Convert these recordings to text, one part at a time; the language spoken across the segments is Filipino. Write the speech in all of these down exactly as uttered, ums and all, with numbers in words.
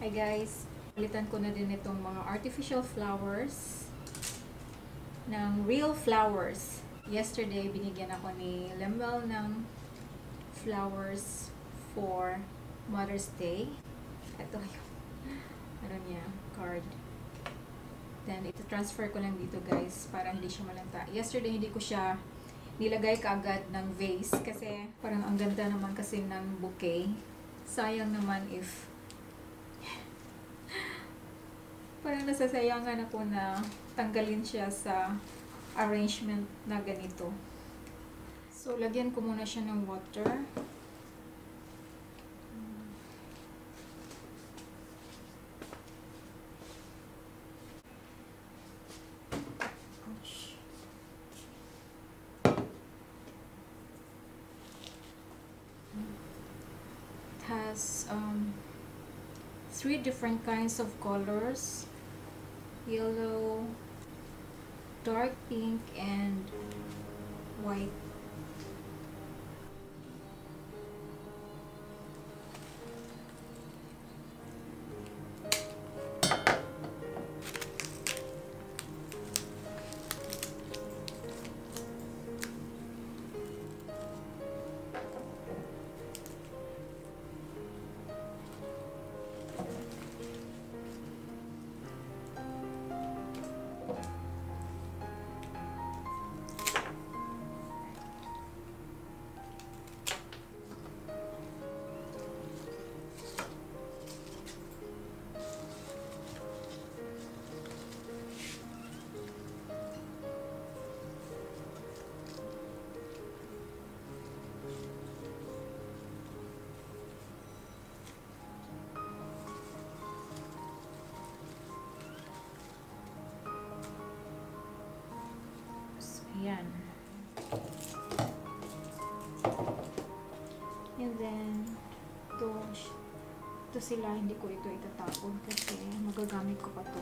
Hi guys, palitan ko na din itong mga artificial flowers ng real flowers. Yesterday, binigyan ako ni Lemuel ng flowers for Mother's Day. Ito yung ano niya, card. Then, ito transfer ko lang dito guys para hindi siya malanta. Yesterday, hindi ko siya nilagay kaagad ng vase kasi parang ang ganda naman kasi ng bouquet. Sayang naman if parang nasasayangan ako na tanggalin siya sa arrangement na ganito. So, lagyan ko muna siya ng water. It has um, three different kinds of colors. Yellow, dark pink, and white. Ayan. And then, ito, ito sila, hindi ko ito itatapon kasi magagamit ko pa to.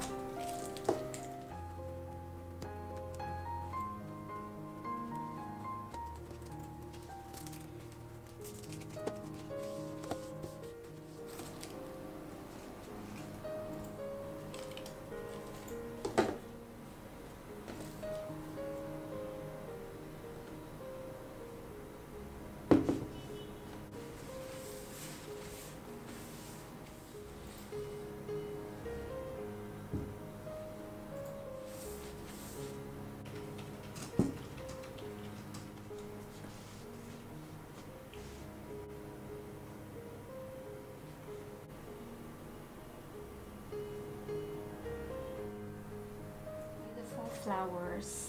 Flowers.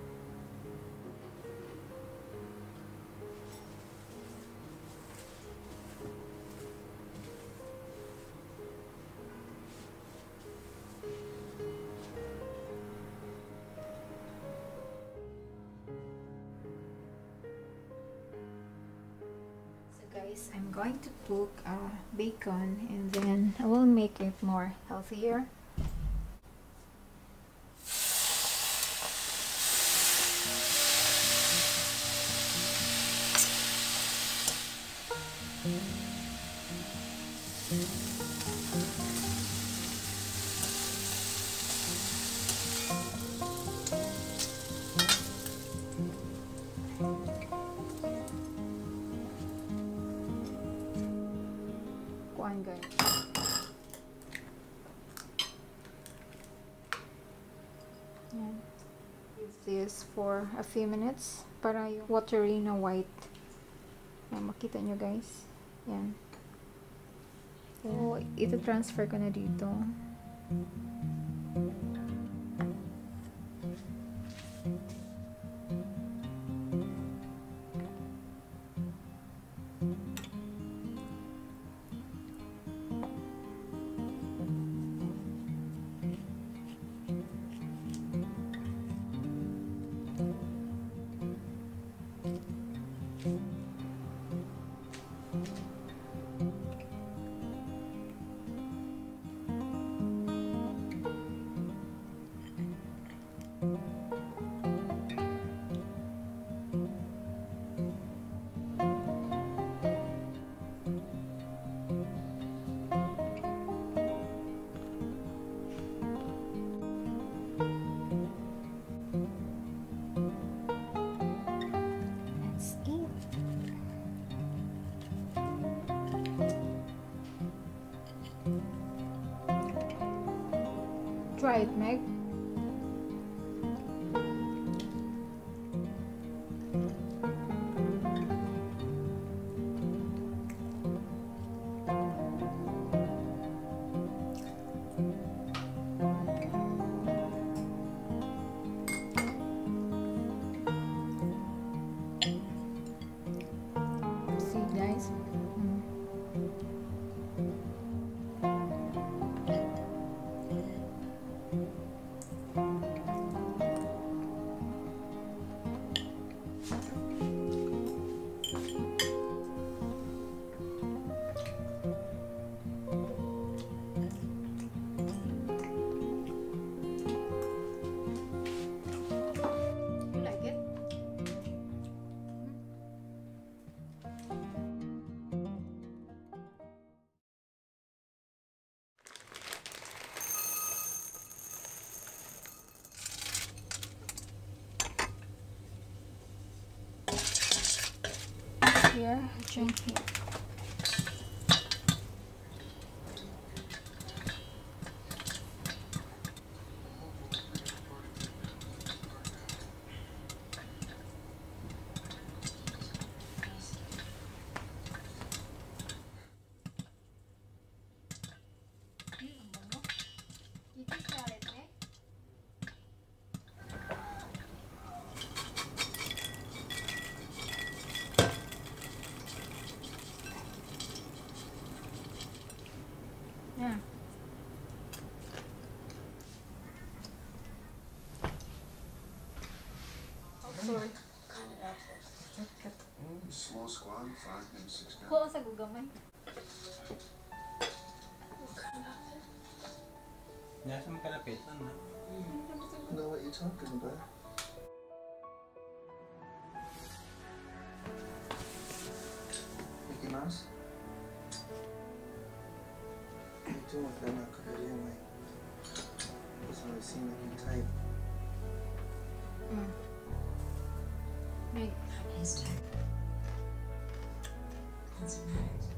So guys, I'm going to cook uh, bacon and then I will make it more healthier. Kuan guys. Yan. Use this for a few minutes para yung watery na white. Yan, makita nyo guys. Yan. So, ito transfer ko na dito. Try it, Meg. See, guys. Mm. You like it? Here, drink here. Yeah. Sorry. Small squad, five and six guys. Kuha sa gugamay. Nasa makalapit, ano? Know what you're talking about? Mickey Mouse? What are you doing with that knuckle anyway? Doesn't really seem like you type. Mm. Meg. His type. Doesn't matter.